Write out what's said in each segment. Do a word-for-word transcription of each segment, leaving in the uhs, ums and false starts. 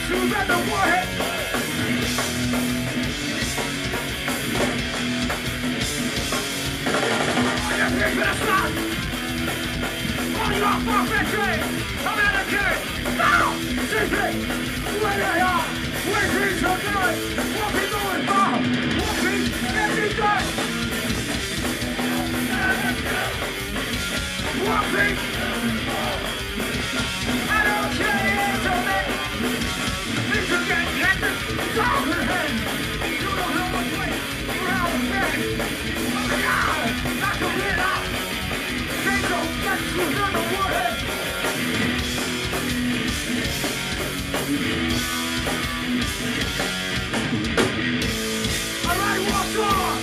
missiles and the warhead. I just need to stop. On your fucking train. I'm out of here. Now! Simply, where they are. Where things are going. What we going for. Walking every day. Walking. I don't care if you're me. If you get hectic, it's all her head. You don't know what way around the bed. Oh my God, not to get out. Things don't get you in the warhead. All right, what's on?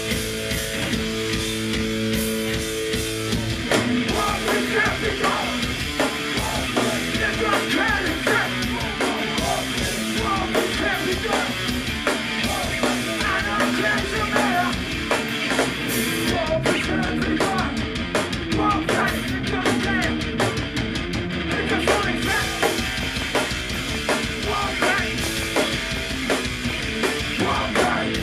Walking can't be gone. It just can't exist. Walking can't be done. I don't care to matter. Walking can't be done. Walking just can't. It just won't exist. Walking. Walking.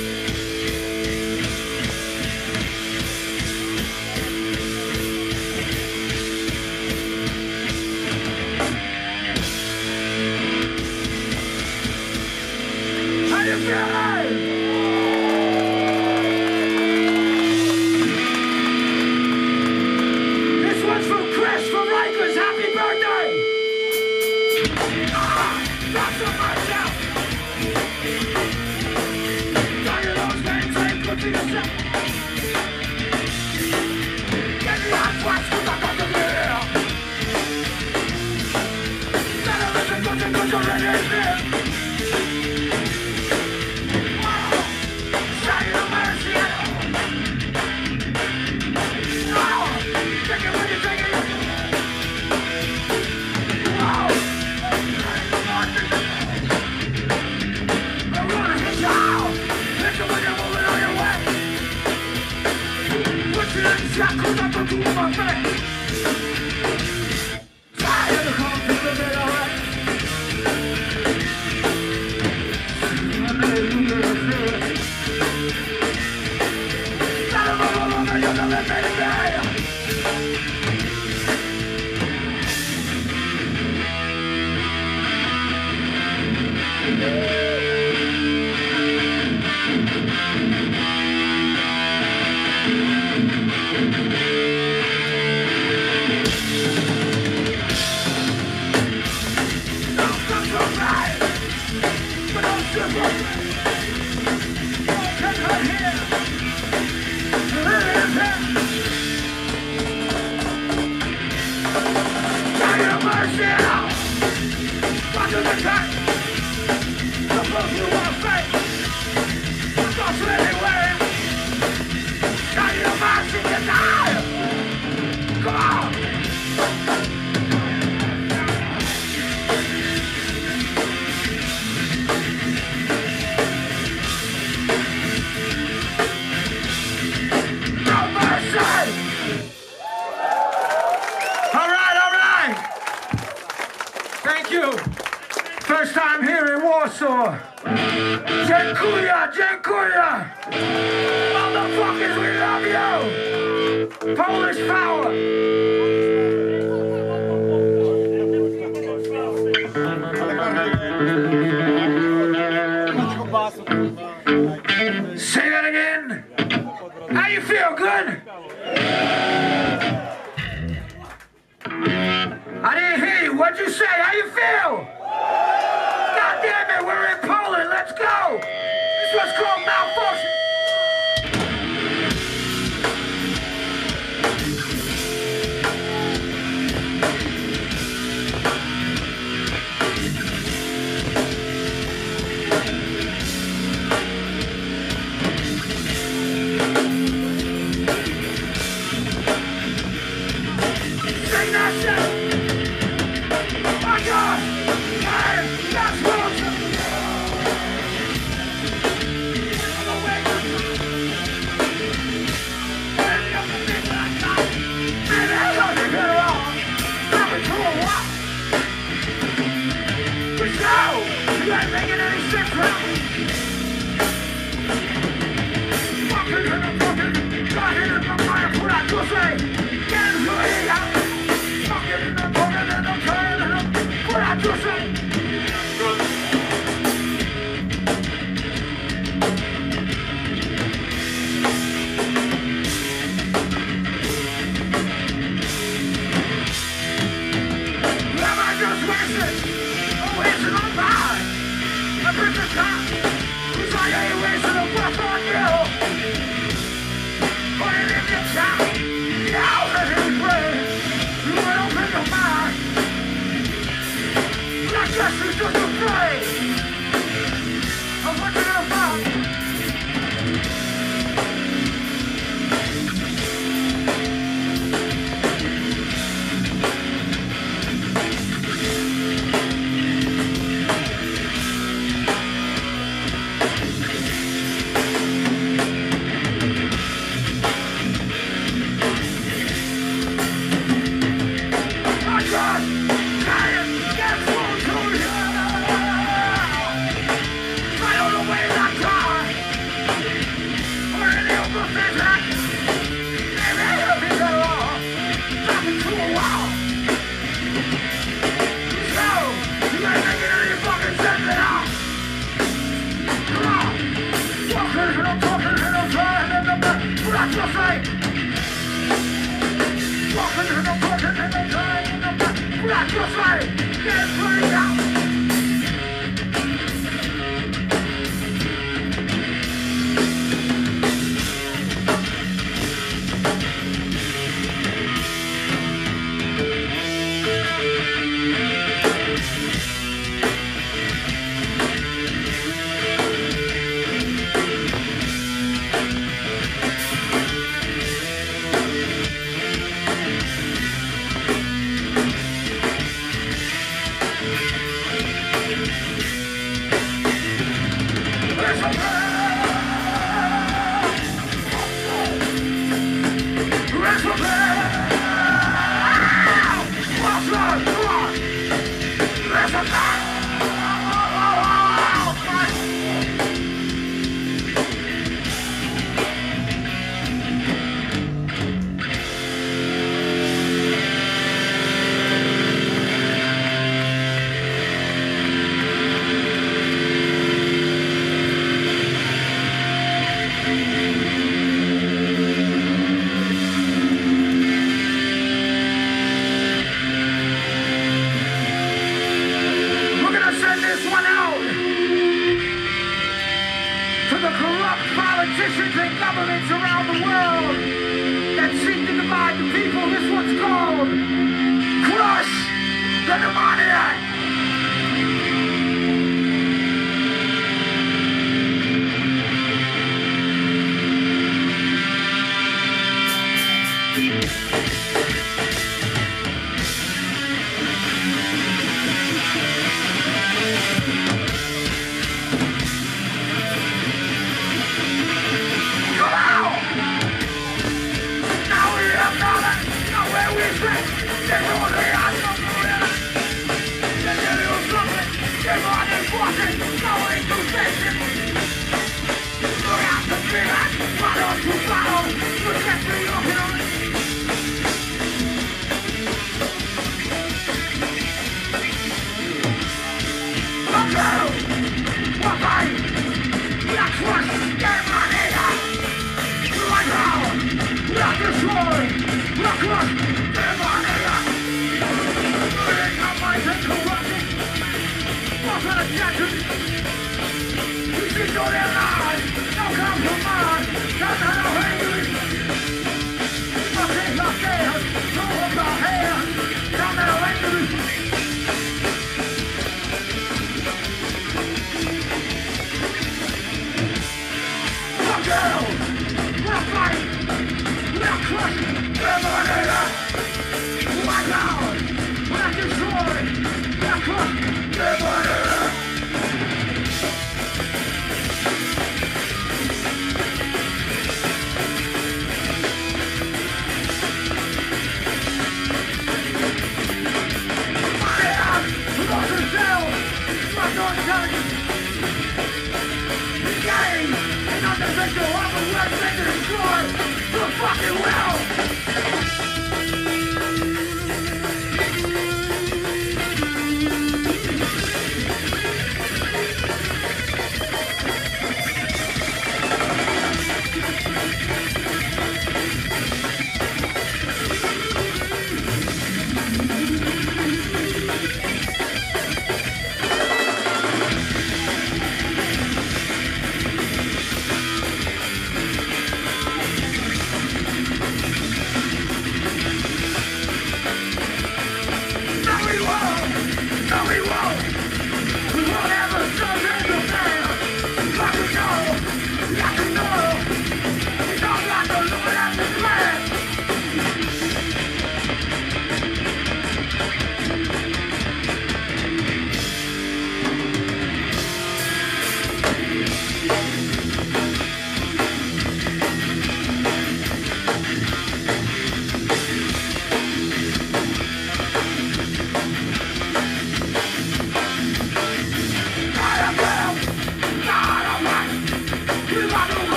How you feeling? This one's from Chris from Rikers. Happy birthday! Ah, that's a myself. Tell you those games ain't good for yourself. Get me hot flash 'cause I got the beer. Better listen to the good you're in here. First time here in Warsaw. Dziękuję, dziękuję. Motherfuckers, we love you. Polish power. Say that again. How you feel? Good? I didn't hear you. What'd you say? How you feel? God damn it, we're in Poland. Let's go. This one's called Malfunction. Sing that shit. My God. Man, that's what I'm saying. Let's go! You ain't making any sense now. Fucking in the fucking, fucking in the fire, put out your say. Get into it, out. Fucking in the fucking in the fire, put out your say.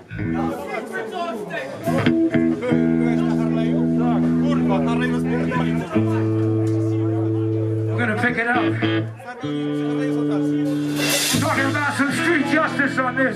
We're gonna pick it up. Talking about some street justice on this.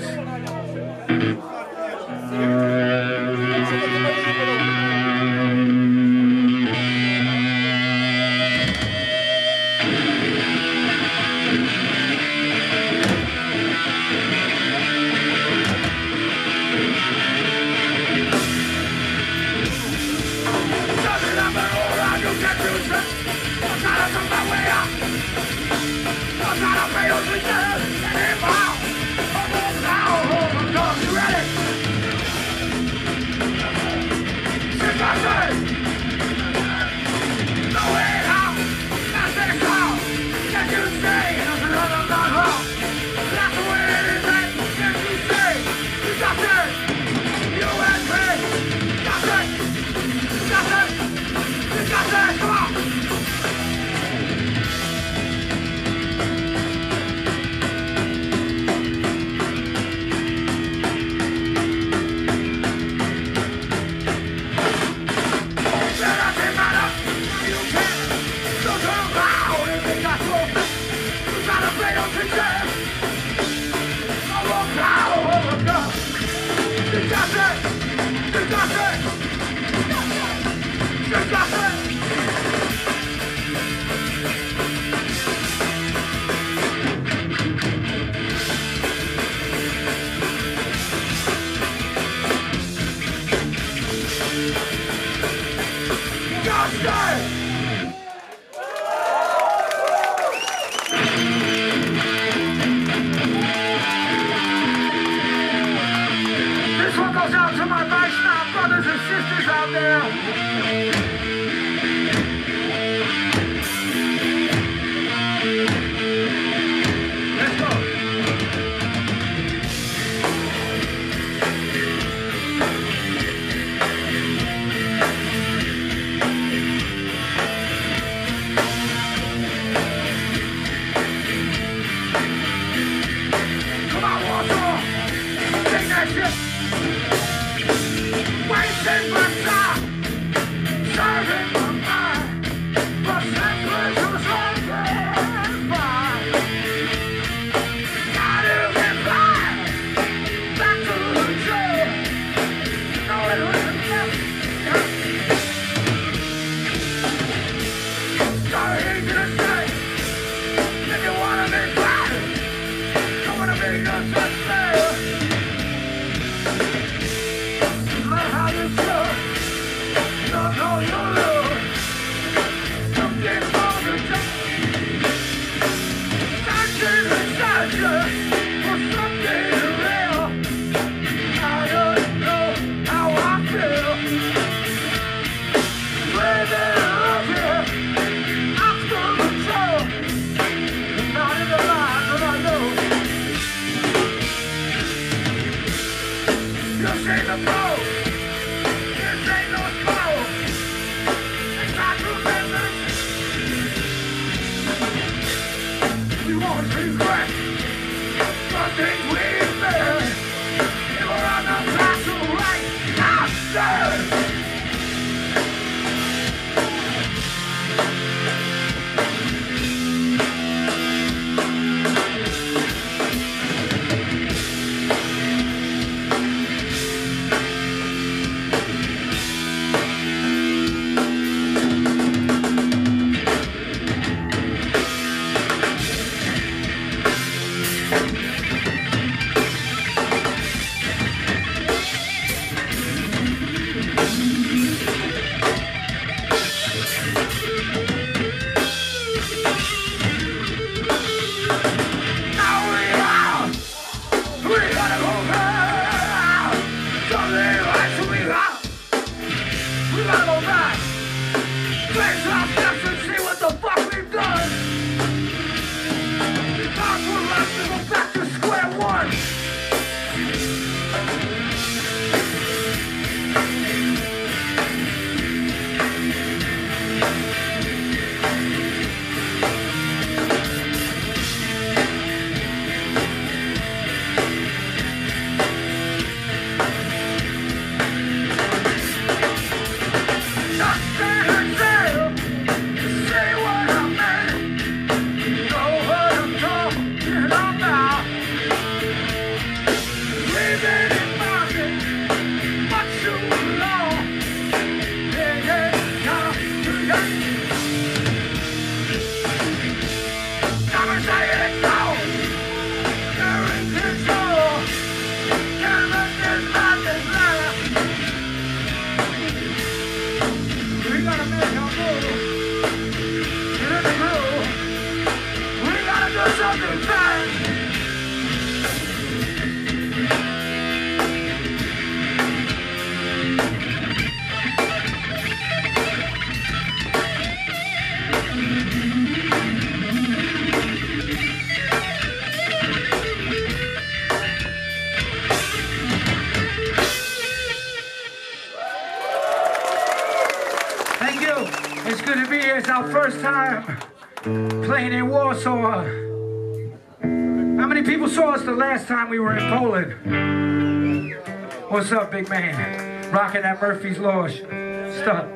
our first time playing in Warsaw. How many people saw us the last time we were in Poland? What's up, big man? Rocking that Murphy's Law stuff.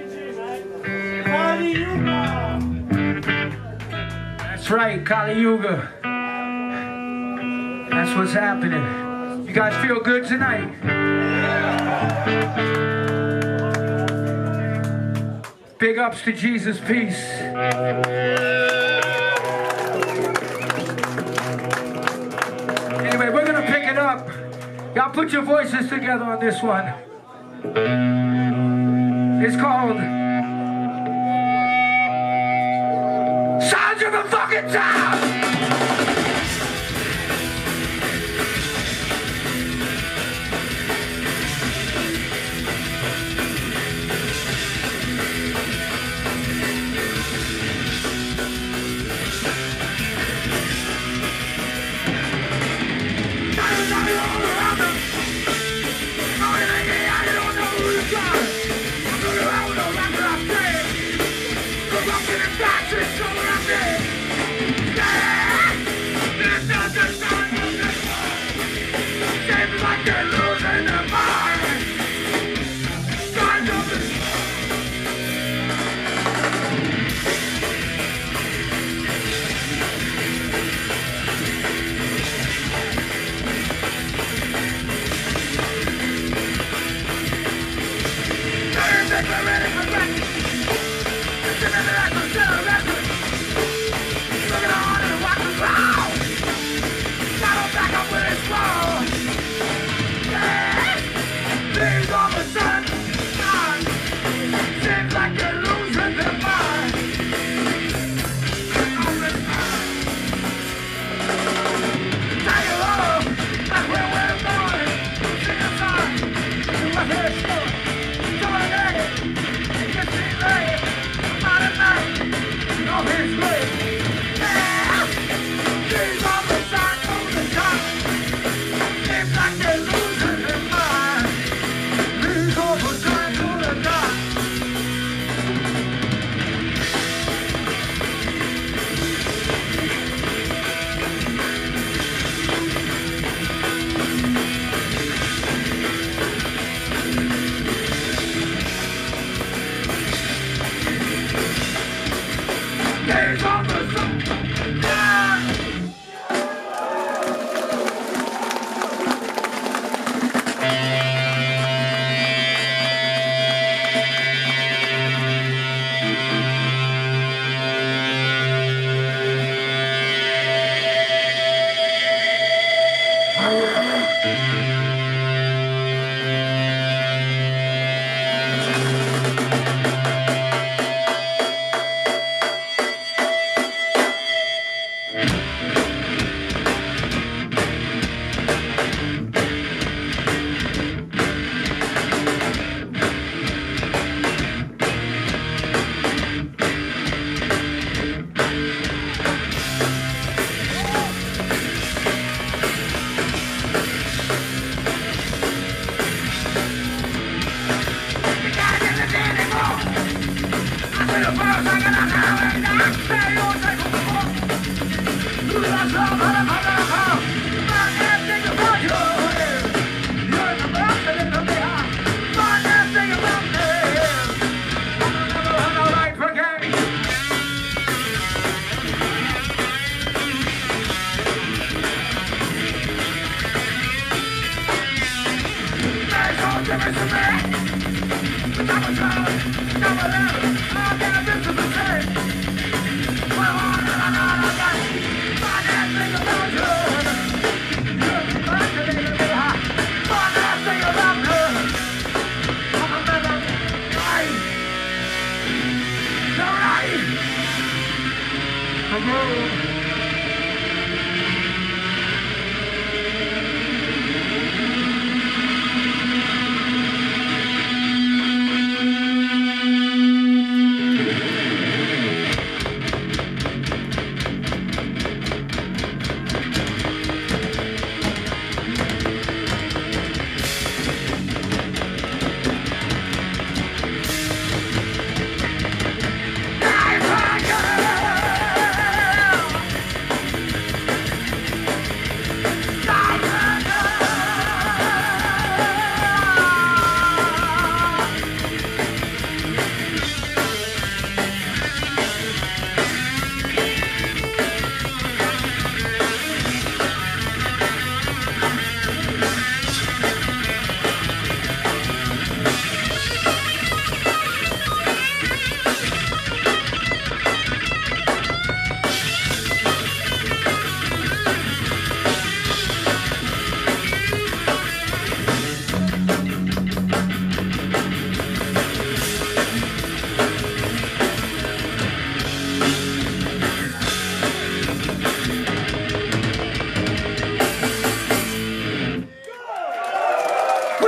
That's right, Kali Yuga. That's what's happening. You guys feel good tonight? Big ups to Jesus Peace. Anyway, we're gonna pick it up. Y'all put your voices together on this one. It's called Sounds of the Fucking Town!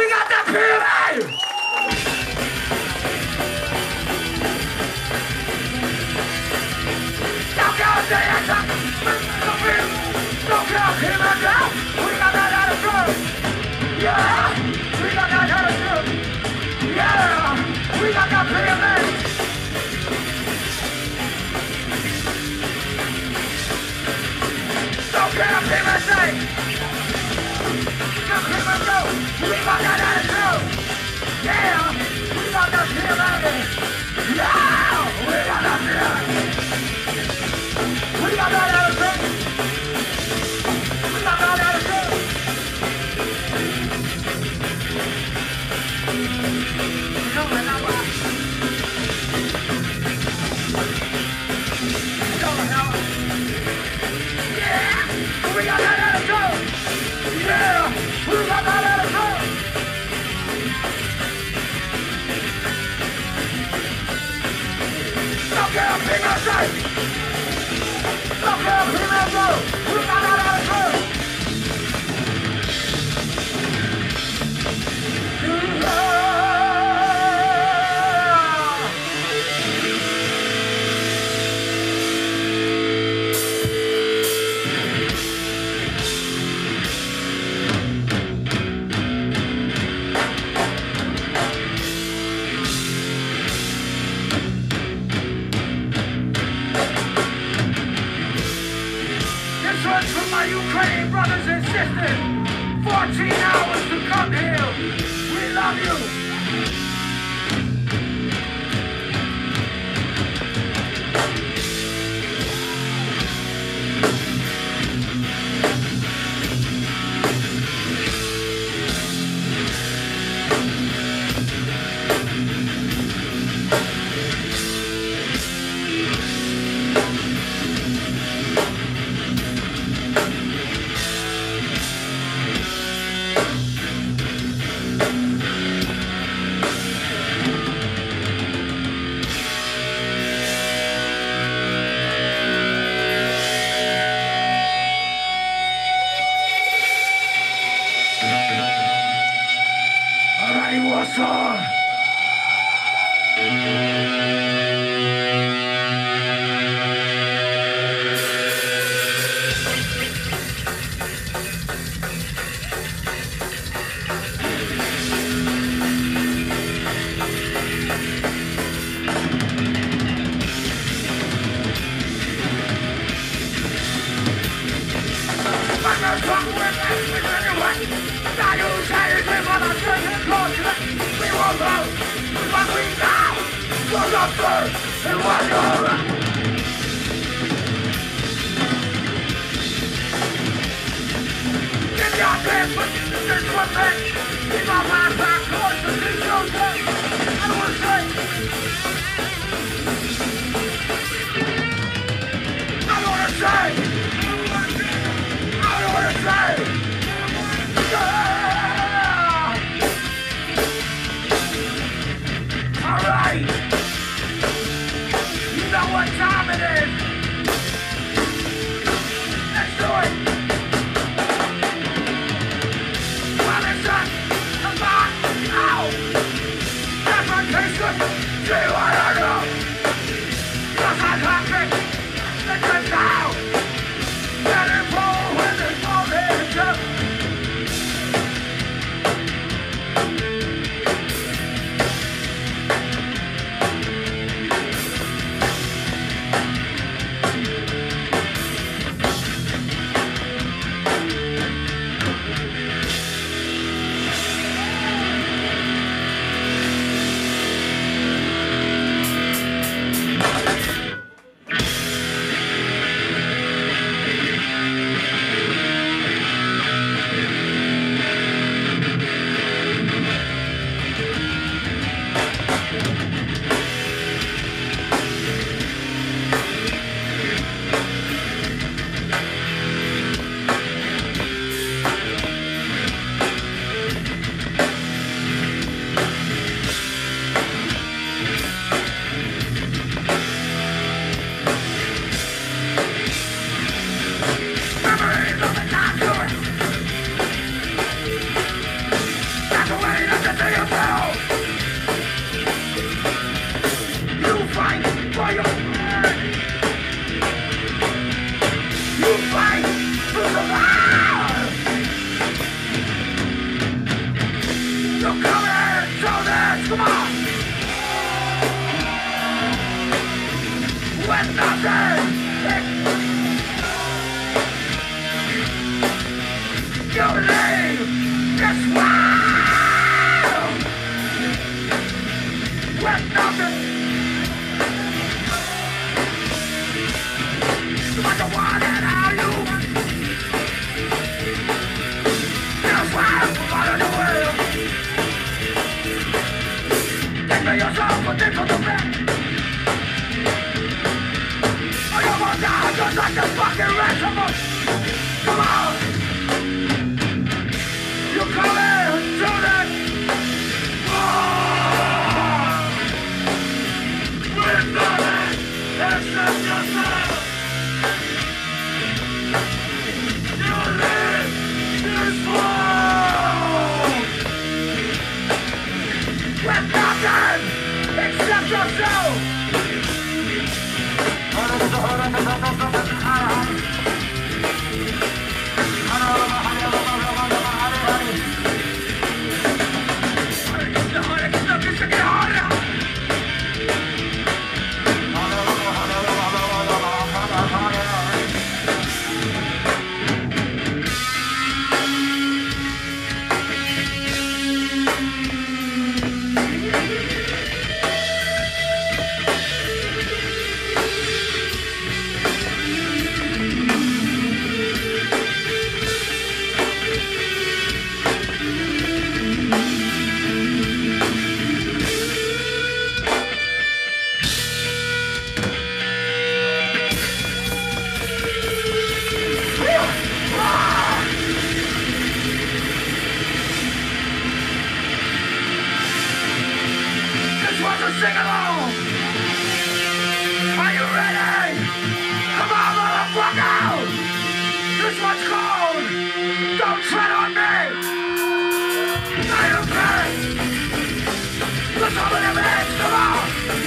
We got that feeling! Don't go to the answer! Don't go to the answer! We got that attitude! Yeah! We got that attitude! Yeah! We got that feeling! Don't care if people say! Don't care if go! We got that attitude! Yeah! We got that feeling! Yeah! We got that feeling! We got that attitude! We got that attitude! Come on, now, boy. Come on, now. Yeah! We got that attitude! Yeah! We got that attitude! Don't care what people say! Don't care what people do! We got that attitude! For my Ukrainian brothers and sisters, fourteen hours to come here. We love you. Warsaw! And what you're in your bed, but this one thing, keep our mind back towards the digital day. I don't want to say, I don't want to say, I don't want to say, yeah. All right. You know what time it is. Let's do it. Well, it's done. Come on. coming to this, come on! With nothing! You leave this world! With nothing! But the one and how you just right out of the world. Think for yourself, but think for the man. Oh, you won't die just like the fucking rest of us. Come on. You're coming to that. Oh, with nothing except yourself. With nothing except yourself. Sing along! Are you ready? Come on, motherfucker! This one's called Don't Tread on Me! Are you okay? Let's open them heads, come on!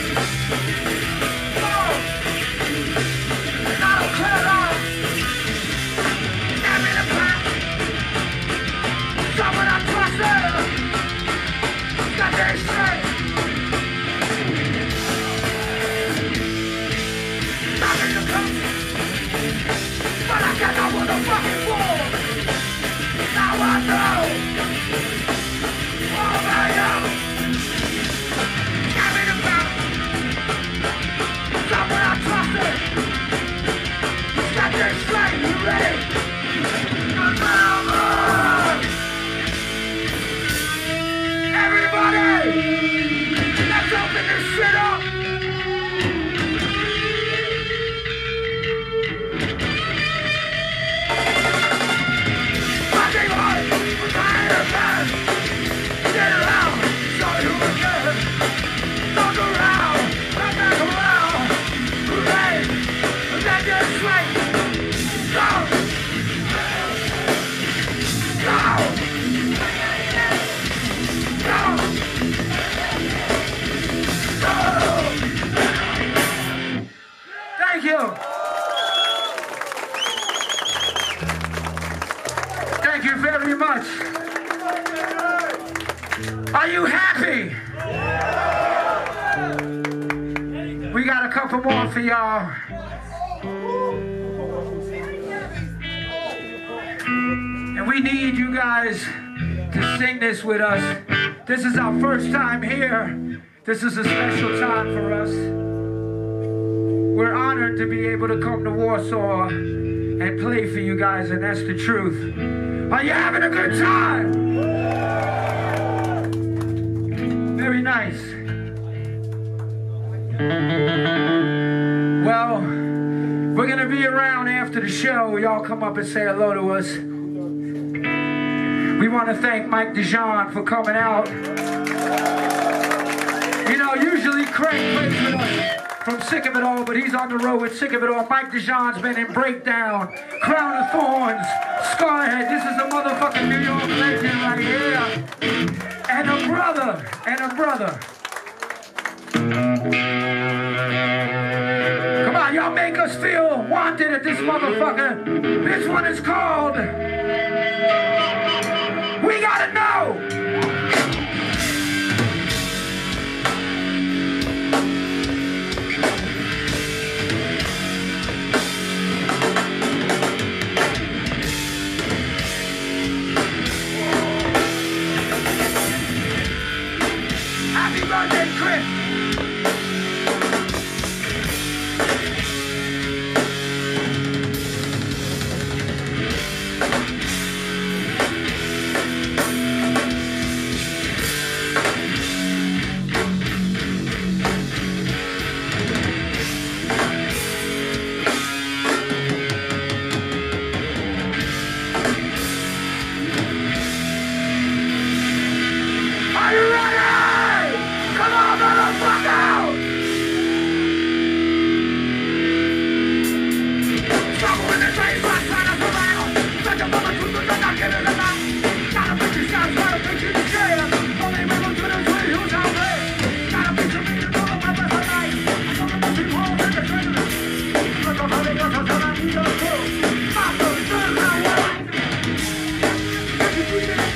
Come on! And I don't care about Give me the pack! Someone I trusted! Got this straight! But I got no motherfucking war. Now I know all I am. Give me the back. Someone I trusted. Got this straight, you ready? Remember. Everybody, let's open this shit up. Get around, show you again. Look around, come back around. Hooray, get this straight. Go, go, go, go. Thank you. Thank you very much. Are you happy? We got a couple more for y'all. And we need you guys to sing this with us. This is our first time here. This is a special time for us. We're honored to be able to come to Warsaw and play for you guys, and that's the truth. Are you having a good time? Very nice. Well, we're going to be around after the show. Y'all come up and say hello to us. We want to thank Mike DeJean for coming out. You know, usually Craig plays with us from Sick of It All, but he's on the road with Sick of It All. Mike DeJean's been in Breakdown, Crown of Thorns, Scarhead. This is a motherfucking New York legend right here. And a brother, and a brother. Come on, y'all make us feel wanted at this motherfucker. This one is called We Gotta Know. birthday, Chris! Are you ready? Come on, motherfucker! Trouble in the face, I'm trying to survive. Such a moment to the not giving a lot. Gotta make you sound, gotta make you scared. Only rebel to the tree who's out there. Gotta be to me to know my best of life. I know the most important in the treasure. Look up how they got to tell I need a clue. My soul is still not what I do. You do it.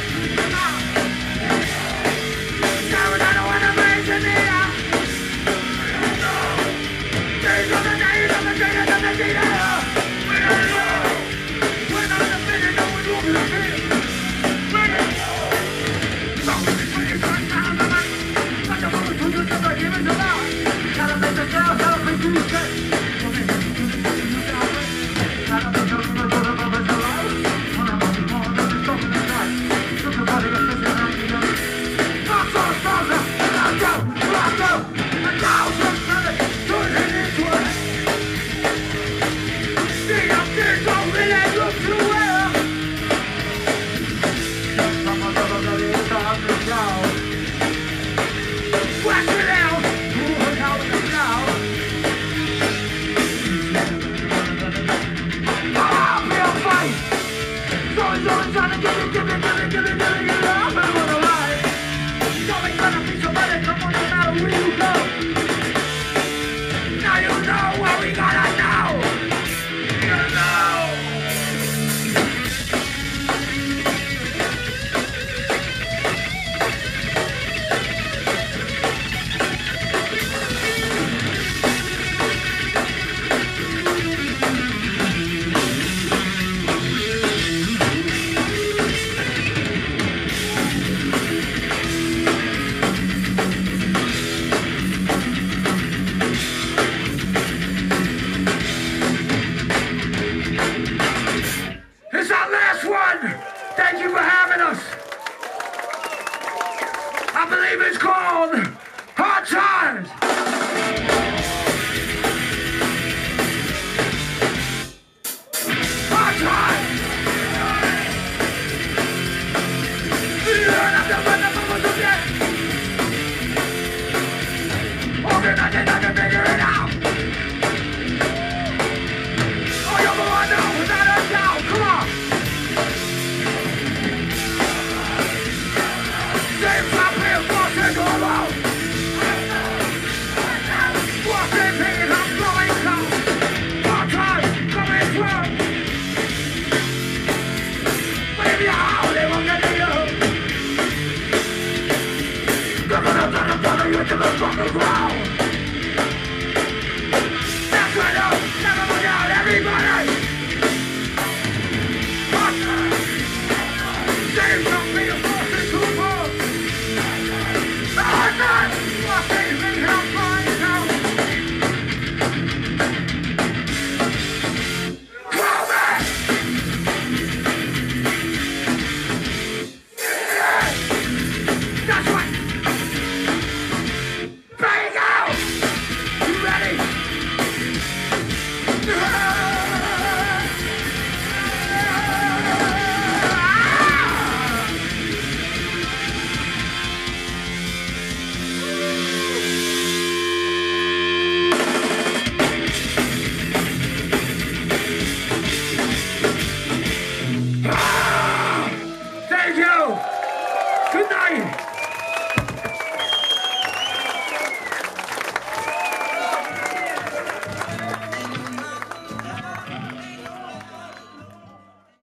Thank you for having us. I believe it's called Hard Times. Hard Times. You don't have to run the bubbles again. Organize it and figure it out. Oh, you're the one now without a doubt. Come on. To the fucking ground.